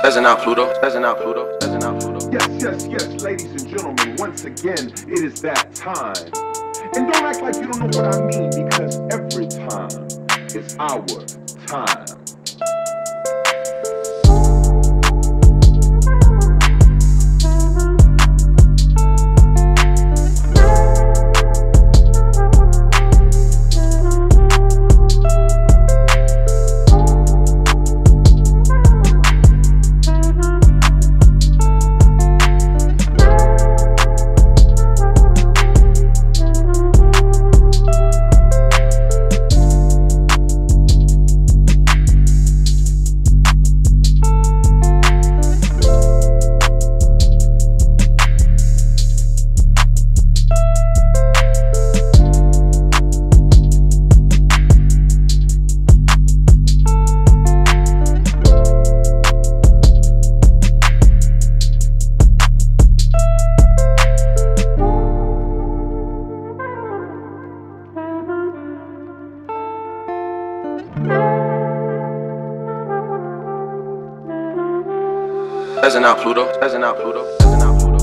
Pleasant out Pluto, pleasant out Pluto, pleasant out Pluto. Yes, yes, yes, ladies and gentlemen, once again, it is that time. And don't act like you don't know what I mean, because every time is our time. Pleasant out Pluto, pleasant out Pluto, pleasant out Pluto.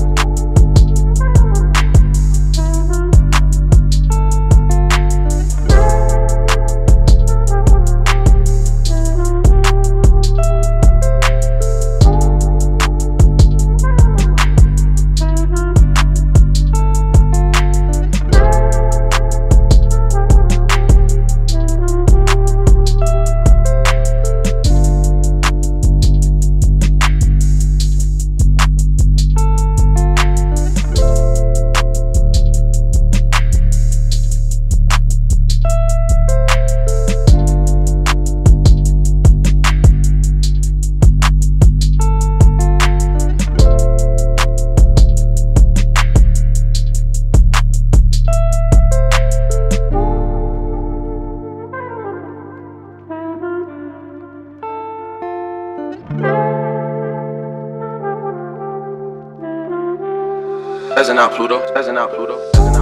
Pleasant out Pluto, pleasant out Pluto, pleasant out Pluto.